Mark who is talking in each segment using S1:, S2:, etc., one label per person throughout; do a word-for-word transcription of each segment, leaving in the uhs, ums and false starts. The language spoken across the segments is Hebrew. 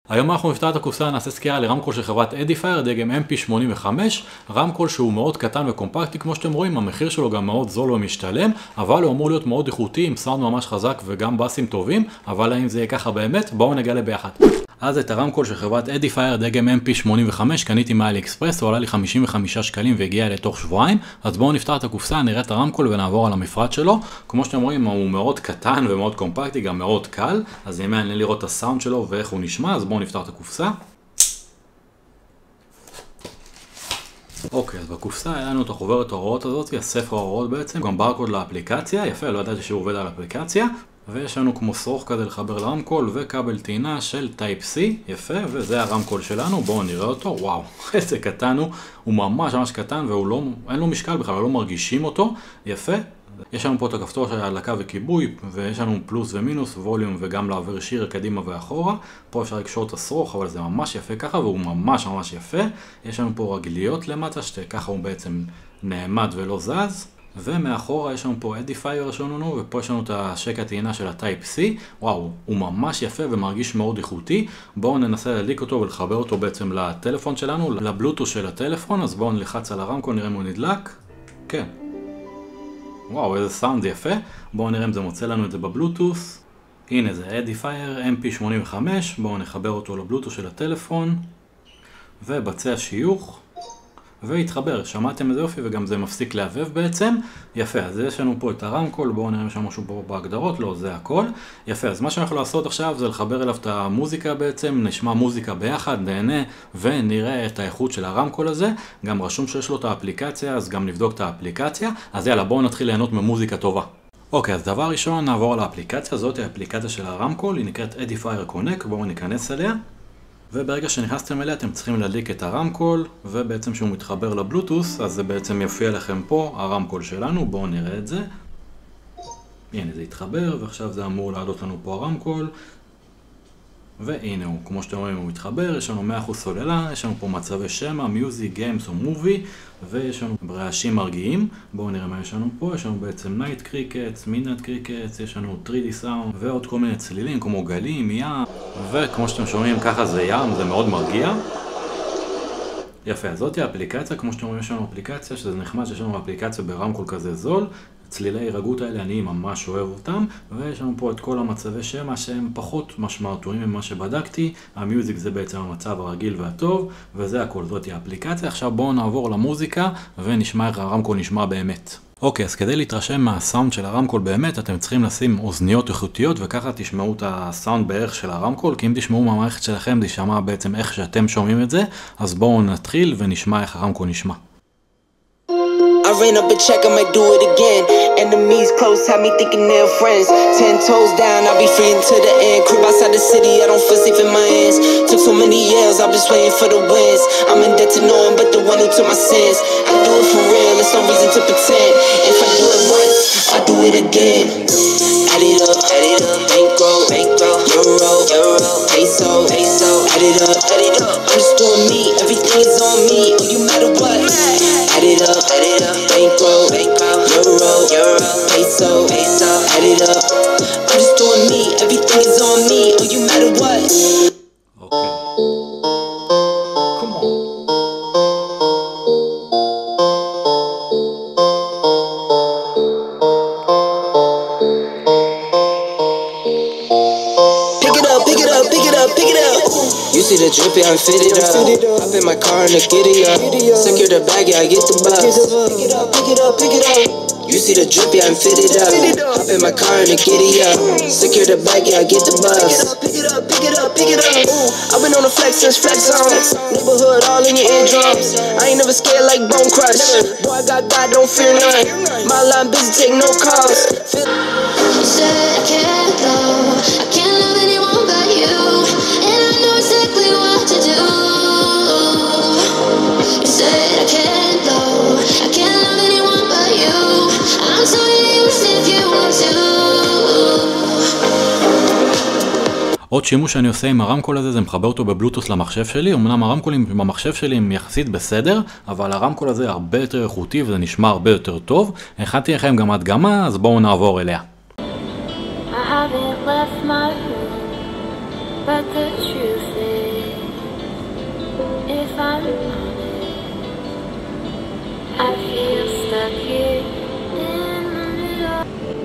S1: היום אנחנו נפתח את הקופסה, נעשה סקירה לרמקול של חברת אדיפייר, דגם אם פי שמונים וחמש, רמקול שהוא מאוד קטן וקומפקטי כמו שאתם רואים, המחיר שלו גם מאוד זול ומשתלם, אבל הוא אמור להיות מאוד איכותי, עם סאונד ממש חזק וגם בסים טובים, אבל האם זה יהיה ככה באמת? בואו נגלה ביחד. אז את הרמקול של חברת אדיפייר, דגם אם פי שמונים וחמש, קניתי מאלי אקספרס, הוא עלה לי חמישים וחמישה שקלים והגיע לתוך שבועיים, אז בואו נפתח את הקופסה, נראה את הרמקול ונעבור על המפרט שלו. כמו שאתם רואים, הוא מאוד קטן ומאוד קומפקטי, גם מאוד קל, אז יהיה מעניין לראות את הסאונד שלו ואיך הוא נשמע, אז בואו נפתח את הקופסה. אוקיי, אז בקופסה היה לנו את החוברת ההוראות הזאת, הספר ההוראות בעצם, גם ברקוד לאפליקציה, יפה, לא ידעתי שהוא עובד על אפליקציה. ויש לנו כמו שרוך כזה לחבר לרמקול וכבל טעינה של טייפ סי, יפה, וזה הרמקול שלנו, בואו נראה אותו, וואו, איזה קטן הוא, הוא ממש ממש קטן והוא לא, אין לו משקל בכלל, לא מרגישים אותו, יפה. יש לנו פה את הכפתור של ההדלקה וכיבוי, ויש לנו פלוס ומינוס, ווליום וגם לעבר שיר קדימה ואחורה. פה אפשר לקשור את השרוך, אבל זה ממש יפה ככה, והוא ממש ממש יפה. יש לנו פה רגליות למטה, שככה הוא בעצם נעמד ולא זז. ומאחורה יש לנו פה אדיפייר שלנו, ופה יש לנו את השקע טעינה של הטייפ סי. וואו, הוא ממש יפה ומרגיש מאוד איכותי. בואו ננסה להדליק אותו ולחבר אותו בעצם לטלפון שלנו, לבלוטוס של הטלפון. אז בואו נלחץ על הרמקול, נראה אם הוא נדלק. כן. וואו, איזה סאונד יפה. בואו נראה אם זה מוצא לנו את זה בבלוטוס. הנה זה אדיפייר אם פי שמונים וחמש. בואו נחבר אותו לבלוטוס של הטלפון. ובצע שיוך. והתחבר, שמעתם איזה יופי, וגם זה מפסיק להבב בעצם. יפה, אז יש לנו פה את הרמקול, בואו נראה שם משהו פה בהגדרות, לא, זה הכל. יפה, אז מה שאנחנו לעשות עכשיו זה לחבר אליו את המוזיקה בעצם, נשמע מוזיקה ביחד, נהנה ונראה את האיכות של הרמקול הזה. גם רשום שיש לו את האפליקציה, אז גם נבדוק את האפליקציה. אז יאללה, בואו נתחיל ליהנות ממוזיקה טובה. אוקיי, אז דבר ראשון נעבור על האפליקציה, זאת האפליקציה של הרמקול, היא נקראת אדיפייר קונקט, בואו ניכנס אליה. וברגע שנכנסתם אליה אתם צריכים להדליק את הרמקול, ובעצם שהוא מתחבר לבלוטוס, אז זה בעצם יופיע לכם פה הרמקול שלנו, בואו נראה את זה. הנה זה התחבר, ועכשיו זה אמור לעלות לנו פה הרמקול. והנה הוא, כמו שאתם רואים הוא מתחבר, יש לנו מאה אחוז סוללה, יש לנו פה מצבי שמע, מיוזיק, גיימס או מובי, ויש לנו רעשים מרגיעים. בואו נראה מה יש לנו פה, יש לנו בעצם נייט קריקטס, מידנייט קריקטס, יש לנו תרי די סאונד, ועוד כל מיני צלילים כמו גלים, ים, וכמו שאתם שומעים ככה זה ים, זה מאוד מרגיע. יפה, אז זאת האפליקציה, כמו שאתם רואים יש לנו אפליקציה, שזה נחמד שיש לנו אפליקציה ברמקול כזה זול. צלילי הירגות האלה אני ממש אוהב אותם, ויש לנו פה את כל המצבי שמע שהם פחות משמעותיים ממה שבדקתי. המיוזיק זה בעצם המצב הרגיל והטוב, וזה הכל, זאת האפליקציה. עכשיו בואו נעבור למוזיקה ונשמע איך הרמקול נשמע באמת. אוקיי, אז כדי להתרשם מהסאונד של הרמקול באמת, אתם צריכים לשים אוזניות איכותיות, וככה תשמעו את הסאונד בערך של הרמקול, כי אם תשמעו מהמערכת שלכם, זה יישמע בעצם איך שאתם שומעים את זה. אז בואו נתחיל ונשמע איך הרמקול נשמע.
S2: I ran up a check, I might do it again. Enemies close, have me thinking they're friends. Ten toes down, I'll be free until the end. Crib outside the city, I don't feel safe in my hands. Took so many years, I'm just waiting for the wins. I'm in debt to no one but the one who took my sins. I do it for real, there's no reason to pretend. If I do it once, I'll do it again. Add it up, add it up, bankroll, bankroll, euro, euro, peso, peso. Add it up, add it up, I'm just doing me. Everything is on me, oh you matter what. Add it up, add it up, bankroll, bankroll, euro, euro, peso, peso. Add it up, I'm just doing me. Everything is on me, oh you matter what.
S1: Okay. Come on.
S2: Pick it up, pick it up, pick it up, pick it up. You see the drip, yeah, I'm fitted up. Hop in my car and I get it up. Secure the bag, yeah, I get the bus. Pick it up, pick it up, pick it up. You see the drip, yeah, I'm fitted up. Hop in my car and I get it up. Secure the bag, yeah, I get the bus. Pick it up, pick it up, pick it up, pick it up. I've been on the flex since flex on. Neighborhood all in your eardrums. I ain't never scared like Bone Crush. Boy, I got God, don't fear none. My line busy, take no calls.
S3: You said I can't love, I can't love anyone but you, and I know exactly what to do. You said I can't love, I can't love anyone but you. I'm so used if you want to.
S1: עוד שימוש שאני עושה עם הרמקול הזה זה מחבר אותו בבלוטוס למחשב שלי. אמנם הרמקולים במחשב שלי הם יחסית בסדר, אבל הרמקול הזה הרבה יותר איכותי וזה נשמע הרבה יותר טוב. הכנתי לכם גם הדגמה, אז בואו נעבור אליה.
S3: I haven't left my room, but the truth is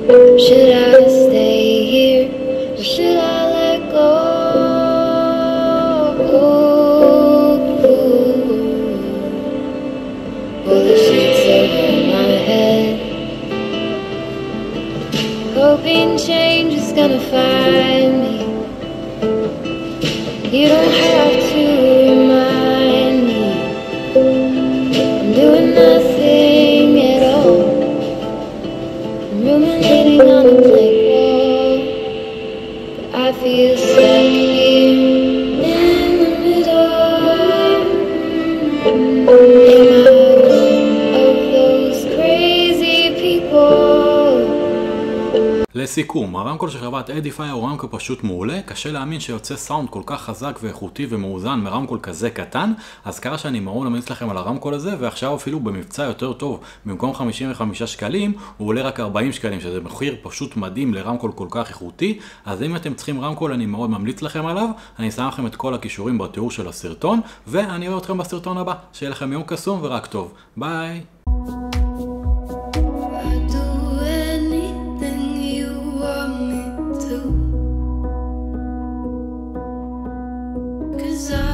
S3: Should I stay here or should I let go? Pull the sheets over my head, hoping change is gonna find me. You don't have to remind me I'm doing nothing at all. I'm ruminating on a blank wall, but I feel stuck here in the middle. Am I one of those crazy people?
S1: לסיכום, הרמקול של חברת אדיפיי הוא רמקול פשוט מעולה, קשה להאמין שיוצא סאונד כל כך חזק ואיכותי ומאוזן מרמקול כזה קטן, אז קרה שאני מאוד ממליץ לכם על הרמקול הזה, ועכשיו אפילו במבצע יותר טוב, במקום חמישים וחמישה שקלים, הוא עולה רק ארבעים שקלים, שזה מחיר פשוט מדהים לרמקול כל כך איכותי, אז אם אתם צריכים רמקול אני מאוד ממליץ לכם עליו, אני שם לכם את כל הכישורים בתיאור של הסרטון, ואני רואה אתכם בסרטון הבא, שיהיה לכם יום קסום ורק טוב, ביי!
S3: Cause I